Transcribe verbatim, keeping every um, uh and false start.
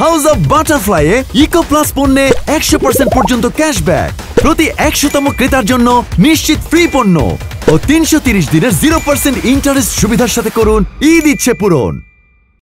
House of butterfly এ eco plus পণ্যে একশো পার্সেন্ট পর্যন্ত ক্যাশব্যাক, প্রতি একশোতম ক্রেতার জন্য নিশ্চিত ফ্রি পণ্য ও তিনশো তিরিশ দিনের জিরো পার্সেন্ট ইন্টারেস্ট সুবিধার সাথে করুন ঈদ ইচ্ছে পূরণ।